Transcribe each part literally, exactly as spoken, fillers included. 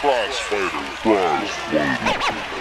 Prize fighter, prize fighter.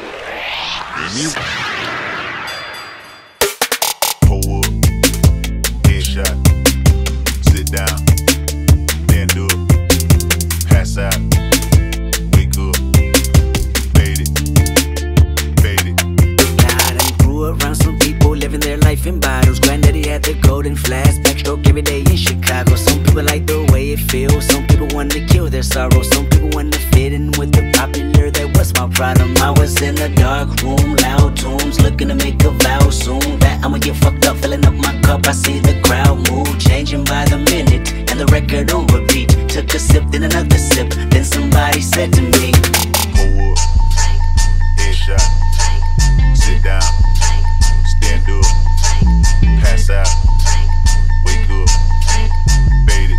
Pull up, headshot, sit down, stand up, pass out, wake up, fade it, fade it. God, I grew around some people living their life in bottles. Granddaddy had the golden flask, backstroke every day in Chicago. Some people like the way it feels, some people want to kill their sorrow, some people want to fit in with the popular. That was my problem. I was in a dark room, loud tunes, looking to make a vow soon that I'ma get fucked up, filling up my cup. I see the crowd move, changing by the minute, and the record on repeat. Took a sip, then another sip, then somebody said to me, Pull up, headshot, sit down, stand up, pass out, wake up, fade it.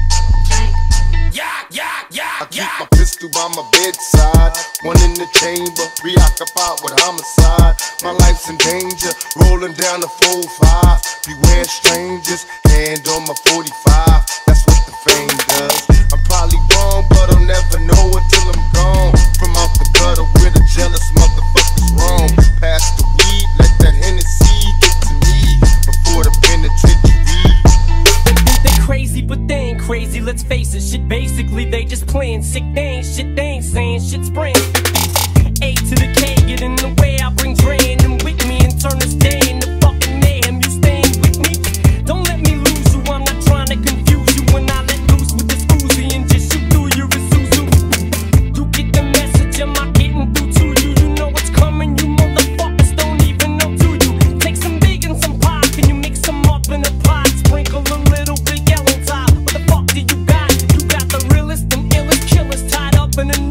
I keep my pistol by my bedside, one in the chamber, preoccupied with homicide. My life's in danger, rolling down the four five. Beware strangers, hand on my forty-five. That's what the fame does. I'm probably wrong, but I'll never know until I'm gone. From out the gutter where the jealous motherfuckers roam. Pass the weed, let that Hennessy get to me before the penitentiary. They crazy, but they ain't crazy, let's face it. Shit, basically, they just playing sick. They ain't shit, they ain't saying shit. Spring A to the K, get in the way. I bring Dre and them with me and turn this day into fucking mayhem. You staying with me? Don't let me lose you. I'm not trying to confuse you. When I let loose with this Uzi and just shoot through your Isuzu. You get the message, am I getting through to you? You know what's coming, you motherfuckers don't even know, do you? Take some big and some pie, can you mix them up in a pot? Sprinkle a little bit yellow top. What the fuck do you got? You got the realest and illest killers tied up in a